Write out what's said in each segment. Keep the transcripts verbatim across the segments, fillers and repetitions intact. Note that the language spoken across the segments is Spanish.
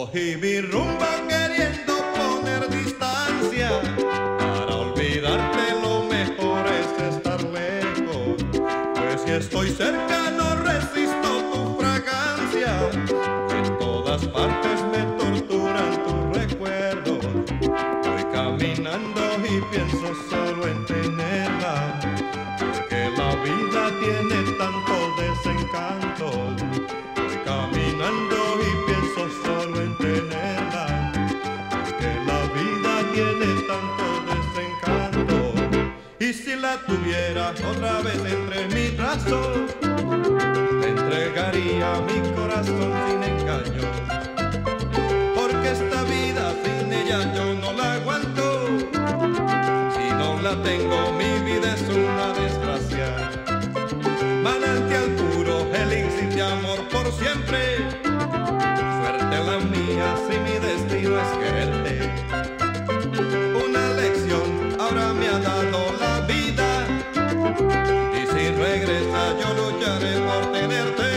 Cogí mi rumbo queriendo poner distancia. Para olvidarte lo mejor es estar lejos, pues si estoy cerca no resisto tu fragancia. En todas partes me torturan tus recuerdos. Voy caminando y pienso solo en tenerla, porque la vida tiene tantos desencantos. Voy caminando y pienso solo en tenerla, porque la vida tiene tantos desencantos. Y si la tuviera otra vez entre mis brazos, le entregaría mi corazón sin engaño, porque esta vida sin ella yo no la aguanto. Si no la tengo, mi vida es una desgracia. Manantial puro, elixir de amor por siempre. Suerte la mía si mi destino es quererte. Una lección ahora me ha dado la vida, y si regresa yo lucharé por tenerte.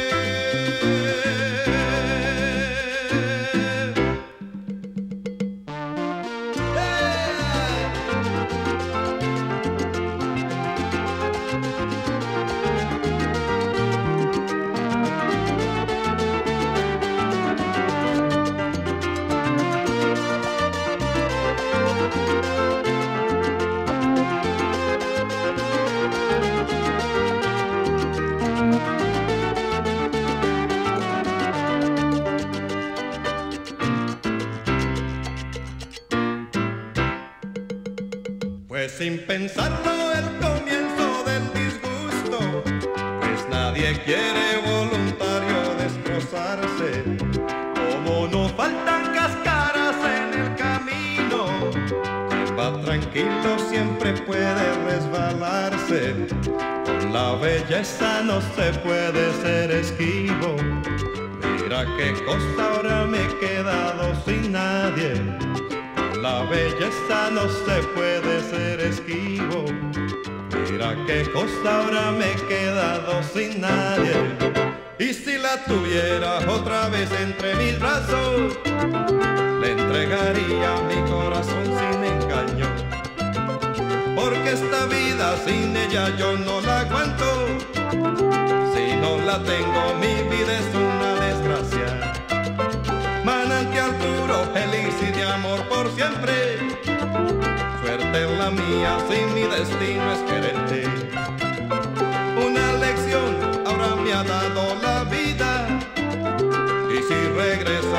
Pues sin pensarlo el comienzo del disgusto, pues nadie quiere voluntario destrozarse. Como no faltan cáscaras en el camino, quien va tranquilo siempre puede resbalarse. Con la belleza no se puede ser esquivo. Mira qué cosa, ahora me he quedado sin nadie. La belleza no se puede ser esquivo. Mira qué cosa, ahora me he quedado sin nadie. Y si la tuviera otra vez entre mis brazos, le entregaría mi corazón sin engaño, porque esta vida sin ella yo no la aguanto. Si no la tengo, mi vida es una desgracia. Manantial puro, elixir de amor por siempre. Suerte la mía si mi destino es quererte. Una lección ahora me ha dado la vida, y si regresa